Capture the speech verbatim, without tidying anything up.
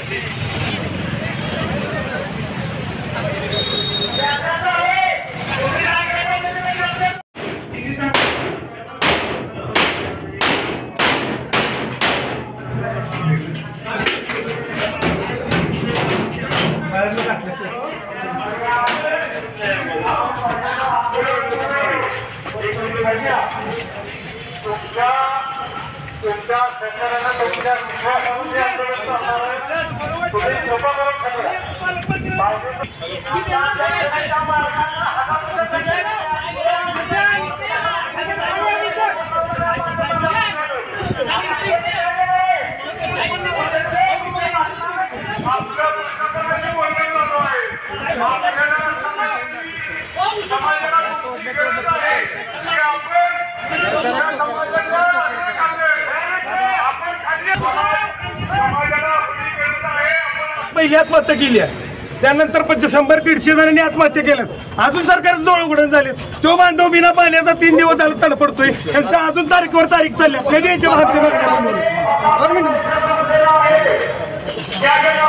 तुमच्या सरकारांना तुमच्या विश्वासाने आंदोलन तुम्ही सोपं करून पहिली आत्महत्या केली आहे, त्यानंतर पंच शंभर दीडशे जणांनी आत्महत्या केल्या. अजून सरकारचं डोळे उघडून झाले. तो बांधव बिना पाण्याचा तीन दिवस झाला तडपडतोय. त्यांचा अजून तारीखवर तारीख चालल्या. कधी याच्या